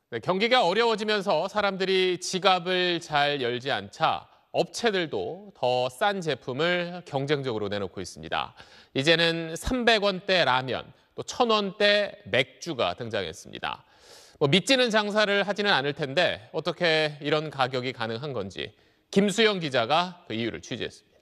네, 경기가 어려워지면서 사람들이 지갑을 잘 열지 않자 업체들도 더 싼 제품을 경쟁적으로 내놓고 있습니다. 이제는 300원대 라면, 또 1,000원대 맥주가 등장했습니다. 믿지는 장사를 하지는 않을 텐데 어떻게 이런 가격이 가능한 건지 김수영 기자가 그 이유를 취재했습니다.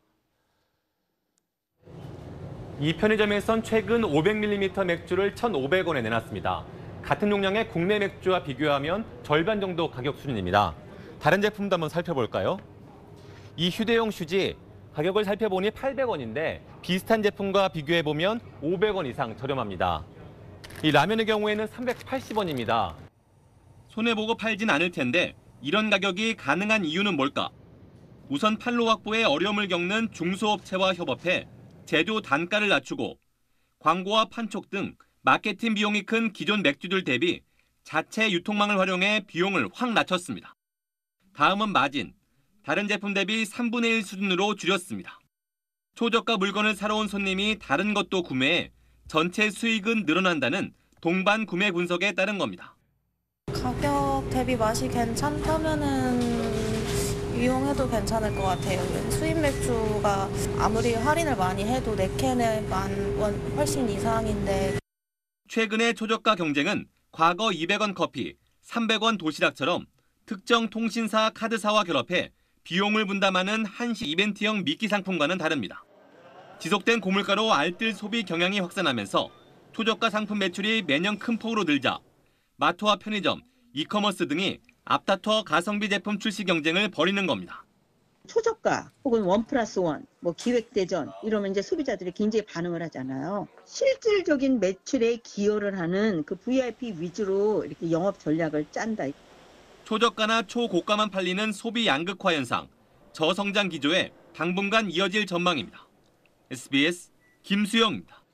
이 편의점에선 최근 500ml 맥주를 1,500원에 내놨습니다. 같은 용량의 국내 맥주와 비교하면 절반 정도 가격 수준입니다. 다른 제품도 한번 살펴볼까요? 이 휴대용 휴지, 가격을 살펴보니 800원인데 비슷한 제품과 비교해보면 500원 이상 저렴합니다. 이 라면의 경우에는 380원입니다. 손해보고 팔진 않을 텐데 이런 가격이 가능한 이유는 뭘까? 우선 판로 확보에 어려움을 겪는 중소업체와 협업해 제조 단가를 낮추고 광고와 판촉 등 마케팅 비용이 큰 기존 맥주들 대비 자체 유통망을 활용해 비용을 확 낮췄습니다. 다음은 마진. 다른 제품 대비 3분의 1 수준으로 줄였습니다. 초저가 물건을 사러 온 손님이 다른 것도 구매해 전체 수익은 늘어난다는 동반 구매 분석에 따른 겁니다. 가격 대비 맛이 괜찮다면은 이용해도 괜찮을 것 같아요. 수입 맥주가 아무리 할인을 많이 해도 4캔에 10,000원 훨씬 이상인데. 최근의 초저가 경쟁은 과거 200원 커피, 300원 도시락처럼 특정 통신사 카드사와 결합해 비용을 분담하는 한시 이벤트형 미끼 상품과는 다릅니다. 지속된 고물가로 알뜰 소비 경향이 확산하면서 초저가 상품 매출이 매년 큰 폭으로 늘자 마트와 편의점, 이커머스 등이 앞다퉈 가성비 제품 출시 경쟁을 벌이는 겁니다. 초저가 혹은 1+1, 기획대전 이러면 이제 소비자들이 굉장히 반응을 하잖아요. 실질적인 매출에 기여를 하는 그 VIP 위주로 이렇게 영업 전략을 짠다. 초저가나 초고가만 팔리는 소비 양극화 현상, 저성장 기조에 당분간 이어질 전망입니다. SBS 김수영입니다.